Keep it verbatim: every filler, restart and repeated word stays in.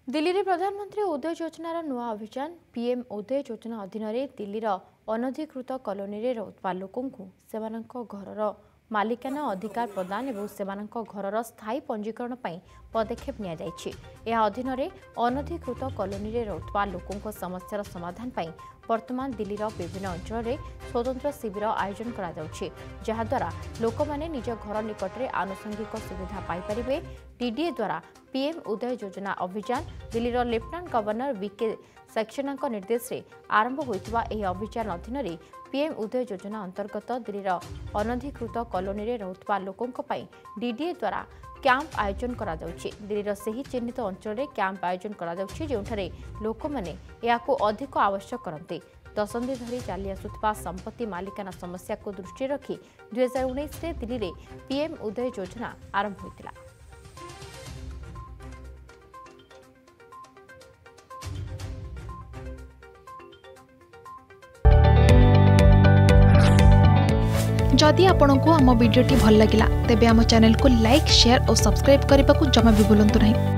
दिल्ली रे प्रधानमंत्री उदय योजनार नुआ अभियान पीएम उदय योजना अधीन दिल्लीर अनधिकृत कॉलोनी रे रहुवा लोकंकु सेमानक घरर मालिकाना अधिकार प्रदान और सेमानक घरर स्थायी पंजीकरण पई पदक्षेप निया जायछि। या अधीन अनधिकृत कॉलोनी रे रहुवा लोकंक समस्यार समाधान पई वर्तमान दिल्लीर विभिन्न अंचल में स्वतंत्र शिविर आयोजन करा जाउछि, जहा द्वारा लोक माने निज घर निकट में आनुषंगिक सुविधा पाई परिबे। टीडीए द्वारा पीएम उदय योजना अभियान दिल्लीर लेफ्टिनेंट गवर्नर वीके सक्सेना निर्देश में आरंभ होइतबा एही अभियान अधीन पीएम उदय योजना अंतर्गत दिल्लीर अनधिकृत कॉलोनी रे रहुवा लोकंक पई डीडीए द्वारा कैंप आयोजन करा जाउछि। दिल्लीर सही चिन्हित अंचल में कैंप आयोजन करा जाउछि, जोंठारे लोक माने याको अधिक आवश्यक करते। दशंधि धरी चली आसुथिबा संपत्ति मालिकाना समस्या को दृष्टि रखी दुई हजार उन्नीस रे दिल्ली रे पीएम उदय योजना आरंभ होइतिला। जदि आपंक आम भिडी भल लगा तेब आम चैनल को लाइक शेयर और सब्सक्राइब करने को जमा भी भूलु नहीं।